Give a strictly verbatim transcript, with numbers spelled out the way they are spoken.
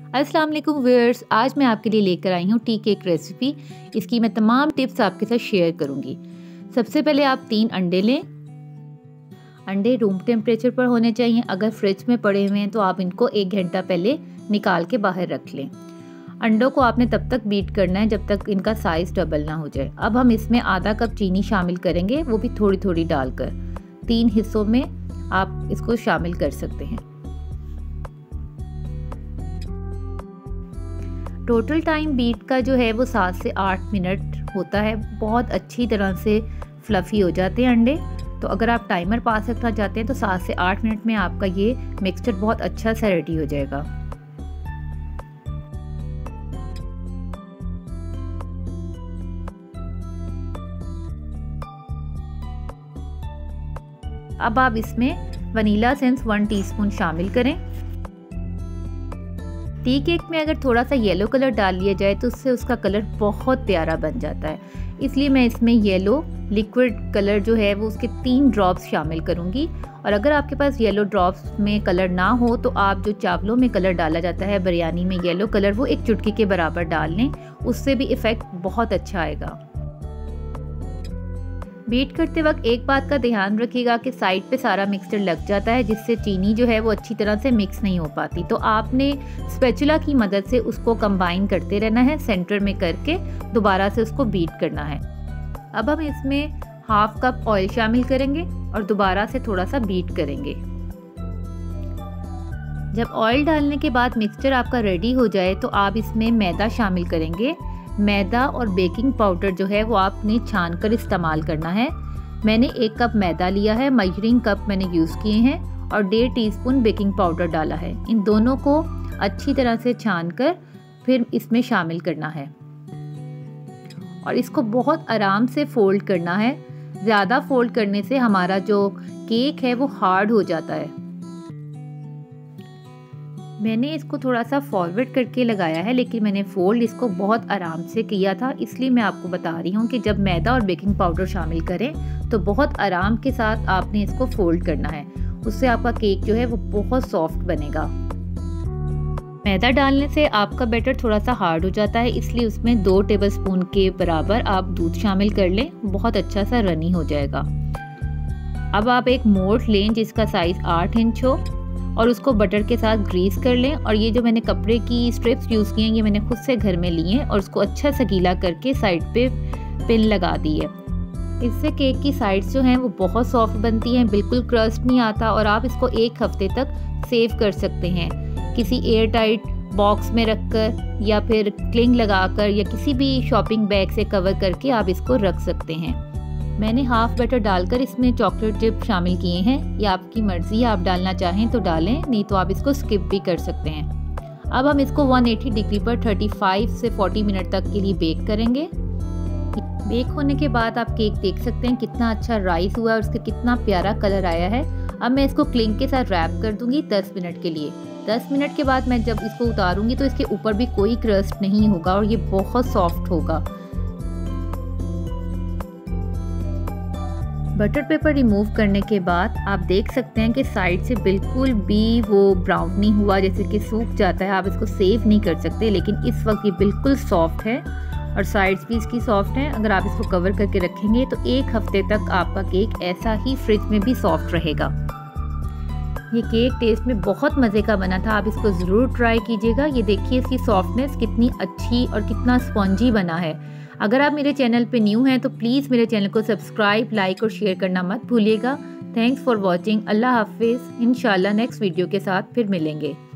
अस्सलाम वालेकुम व्यूअर्स, आज मैं आपके लिए लेकर आई हूँ टी केक रेसिपी। इसकी मैं तमाम टिप्स आपके साथ शेयर करूँगी। सबसे पहले आप तीन अंडे लें। अंडे रूम टेम्परेचर पर होने चाहिए। अगर फ्रिज में पड़े हुए हैं तो आप इनको एक घंटा पहले निकाल के बाहर रख लें। अंडों को आपने तब तक बीट करना है जब तक इनका साइज़ डबल ना हो जाए। अब हम इसमें आधा कप चीनी शामिल करेंगे, वो भी थोड़ी थोड़ी डालकर। तीन हिस्सों में आप इसको शामिल कर सकते हैं। टोटल टाइम बीट का जो है वो सात से आठ मिनट होता है। बहुत अच्छी तरह से फ्लफ़ी हो जाते हैं अंडे। तो अगर आप टाइमर पास रखना चाहते हैं तो सात से आठ मिनट में आपका ये मिक्सचर बहुत अच्छा सा रेडी हो जाएगा। अब आप इसमें वनीला एसेंस वन टीस्पून शामिल करें। टी केक में अगर थोड़ा सा येलो कलर डाल लिया जाए तो उससे उसका कलर बहुत प्यारा बन जाता है, इसलिए मैं इसमें येलो लिक्विड कलर जो है वो उसके तीन ड्रॉप्स शामिल करूँगी। और अगर आपके पास येलो ड्रॉप्स में कलर ना हो तो आप जो चावलों में कलर डाला जाता है बिरयानी में येलो कलर, वो एक चुटकी के बराबर डाल लें, उससे भी इफ़ेक्ट बहुत अच्छा आएगा। बीट करते वक्त एक बात का ध्यान रखिएगा कि साइड पे सारा मिक्सचर लग जाता है, जिससे चीनी जो है वो अच्छी तरह से मिक्स नहीं हो पाती। तो आपने स्पैचुला की मदद से उसको कंबाइन करते रहना है, सेंटर में करके दोबारा से उसको बीट करना है। अब हम इसमें हाफ कप ऑयल शामिल करेंगे और दोबारा से थोड़ा सा बीट करेंगे। जब ऑयल डालने के बाद मिक्सचर आपका रेडी हो जाए तो आप इसमें मैदा शामिल करेंगे। मैदा और बेकिंग पाउडर जो है वो आपने छान कर इस्तेमाल करना है। मैंने एक कप मैदा लिया है, मेजरिंग कप मैंने यूज़ किए हैं, और डेढ़ टीस्पून बेकिंग पाउडर डाला है। इन दोनों को अच्छी तरह से छान कर फिर इसमें शामिल करना है और इसको बहुत आराम से फोल्ड करना है। ज़्यादा फोल्ड करने से हमारा जो केक है वो हार्ड हो जाता है। मैंने इसको थोड़ा सा फॉरवर्ड करके लगाया है, लेकिन मैंने फोल्ड इसको बहुत आराम से किया था, इसलिए मैं आपको बता रही हूँ कि जब मैदा और बेकिंग पाउडर शामिल करें तो बहुत आराम के साथ आपने इसको फोल्ड करना है। उससे आपका केक जो है वो बहुत सॉफ्ट बनेगा। मैदा डालने से आपका बैटर थोड़ा सा हार्ड हो जाता है, इसलिए उसमें दो टेबलस्पून के बराबर आप दूध शामिल कर लें, बहुत अच्छा सा रनी हो जाएगा। अब आप एक मोल्ड लें जिसका साइज़ आठ इंच हो और उसको बटर के साथ ग्रीस कर लें। और ये जो मैंने कपड़े की स्ट्रिप्स यूज़ की हैं ये मैंने खुद से घर में ली हैं और उसको अच्छा सा गीला करके साइड पे पिन लगा दी है। इससे केक की साइड्स जो हैं वो बहुत सॉफ्ट बनती हैं, बिल्कुल क्रस्ट नहीं आता और आप इसको एक हफ्ते तक सेव कर सकते हैं किसी एयर टाइट बॉक्स में रखकर, या फिर क्लिंग लगाकर, या किसी भी शॉपिंग बैग से कवर करके आप इसको रख सकते हैं। मैंने हाफ बैटर डालकर इसमें चॉकलेट चिप शामिल किए हैं। ये आपकी मर्ज़ी, आप डालना चाहें तो डालें, नहीं तो आप इसको स्किप भी कर सकते हैं। अब हम इसको एक सौ अस्सी डिग्री पर पैंतीस से चालीस मिनट तक के लिए बेक करेंगे। बेक होने के बाद आप केक देख सकते हैं कितना अच्छा राइस हुआ और उसका कितना प्यारा कलर आया है। अब मैं इसको क्लिंग के साथ रैप कर दूंगी दस मिनट के लिए। दस मिनट के बाद मैं जब इसको उतारूंगी तो इसके ऊपर भी कोई क्रस्ट नहीं होगा और ये बहुत सॉफ्ट होगा। बटर पेपर रिमूव करने के बाद आप देख सकते हैं कि साइड से बिल्कुल भी वो ब्राउन नहीं हुआ, जैसे कि सूख जाता है। आप इसको सेव नहीं कर सकते, लेकिन इस वक्त ये बिल्कुल सॉफ्ट है और साइड्स भी इसकी सॉफ्ट हैं। अगर आप इसको कवर करके रखेंगे तो एक हफ्ते तक आपका केक ऐसा ही फ्रिज में भी सॉफ्ट रहेगा। ये केक टेस्ट में बहुत मज़े का बना था, आप इसको ज़रूर ट्राई कीजिएगा। ये देखिए इसकी सॉफ्टनेस कितनी अच्छी और कितना स्पॉन्जी बना है। अगर आप मेरे चैनल पे न्यू हैं तो प्लीज़ मेरे चैनल को सब्सक्राइब, लाइक और शेयर करना मत भूलिएगा। Thanks for watching. अल्लाह हाफिज़। इंशाल्लाह नेक्स्ट वीडियो के साथ फिर मिलेंगे।